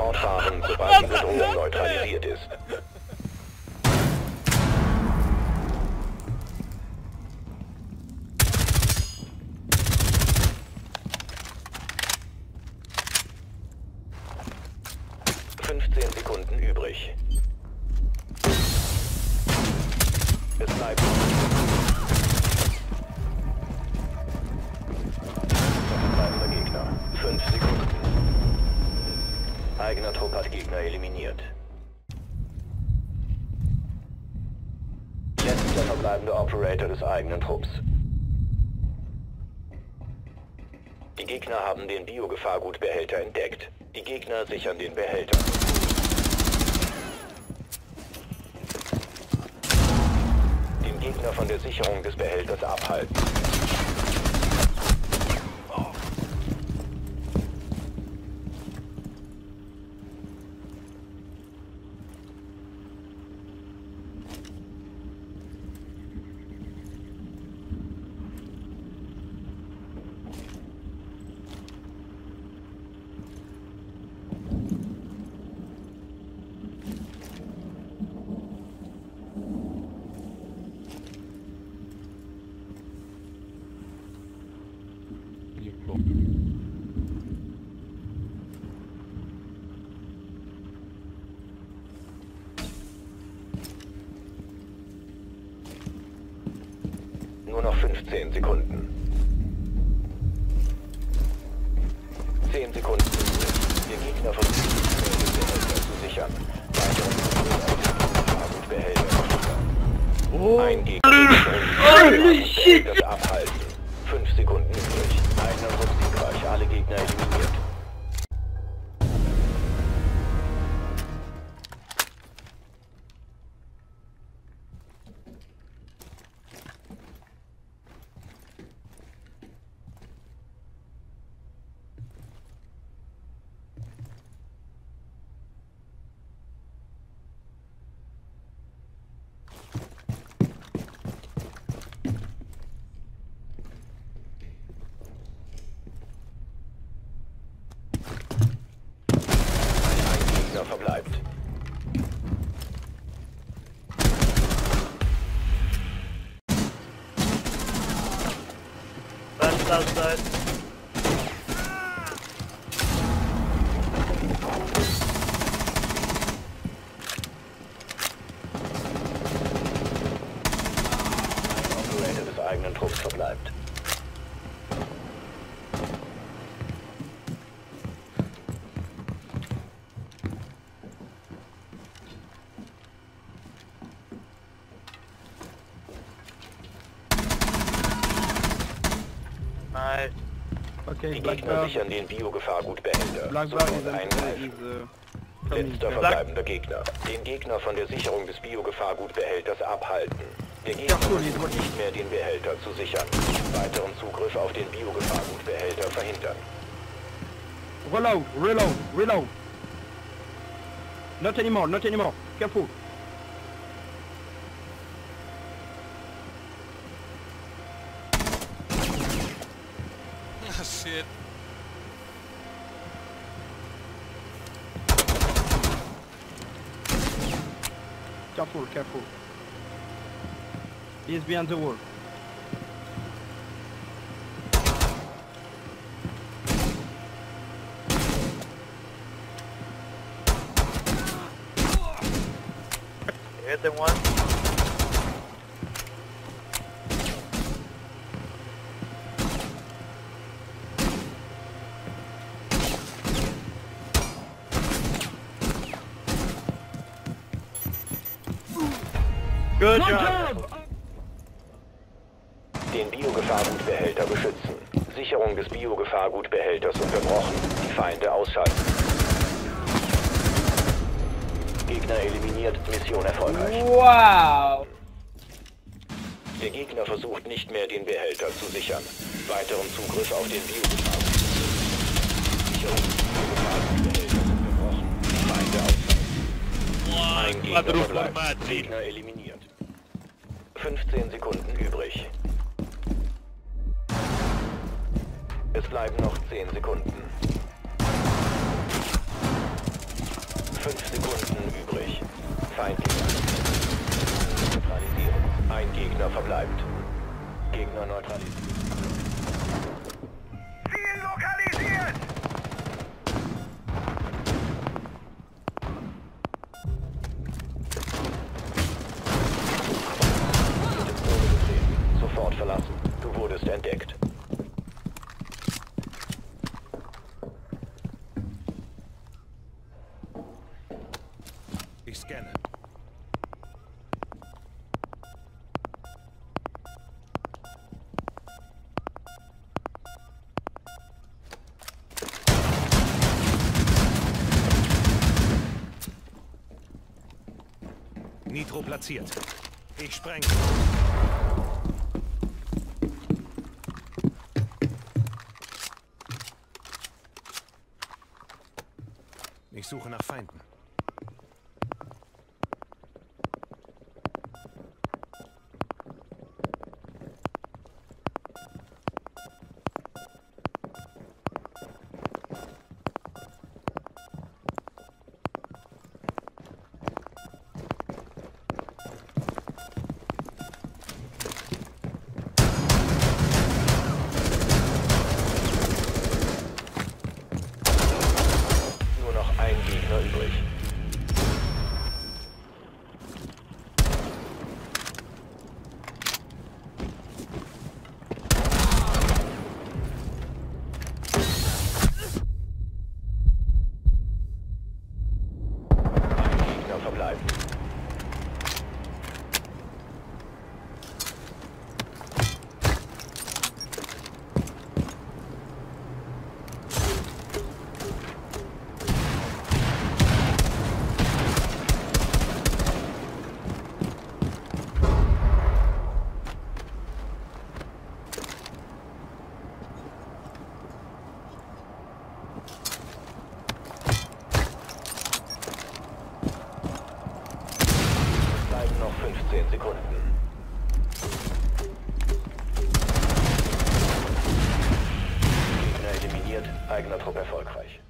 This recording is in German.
Fortfahren, sobald die Bedrohung neutralisiert ist. Sekunden übrig. Es bleibt. Verbleibender Gegner. 5 Sekunden. Eigener Trupp hat Gegner eliminiert. Letzter verbleibender Operator des eigenen Trupps. Die Gegner haben den Biogefahrgutbehälter entdeckt. Die Gegner sichern den Behälter. Den Gegner von der Sicherung des Behälters abhalten. Nur noch 15 Sekunden. 10 Sekunden. Der Gegner versucht, den Behälter zu sichern. Weitere Behälter. Oh. Ein Gegner. Das abhalten. 5 Sekunden übrig. Einer wird siegreich. Alle Gegner eliminiert. Verbleibt. That's outside. Operator des eigenen Trupps verbleibt. Okay, die Gegner sichern den Biogefahrgutbehälter. Letzter verbleibender Gegner. Den Gegner von der Sicherung des Biogefahrgutbehälters abhalten. Der Gegner versucht nicht mehr den Behälter zu sichern. Weiteren Zugriff auf den Biogefahrgutbehälter verhindern. Reload. Not anymore. Careful. Shit. Careful. He is behind the wall. Hit the one. Good job. Den Biogefahrgutbehälter beschützen. Sicherung des Biogefahrgutbehälters unterbrochen. Die Feinde ausschalten. Gegner eliminiert. Mission erfolgreich. Wow. Der Gegner versucht nicht mehr den Behälter zu sichern. Weiteren Zugriff auf den Biogefahrgutbehälter. Sicherung des Biogefahrgutbehälters unterbrochen. Die Feinde ausschalten. Ein Gegner verbleibt. Gegner eliminiert. 15 Sekunden übrig. Es bleiben noch 10 Sekunden. 5 Sekunden übrig. Feindliche neutralisieren. Ein Gegner verbleibt. Gegner neutralisiert. Ziel lokalisiert! Zone betreten. Sofort verlassen. Du wurdest entdeckt. Ich scanne. Nitro platziert. Ich sprenge. Ich suche nach Feinden. Nur noch ein Gegner übrig. Ein Gegner verbleibt. Bleiben noch 15 Sekunden. Gegner eliminiert, eigener Trupp erfolgreich.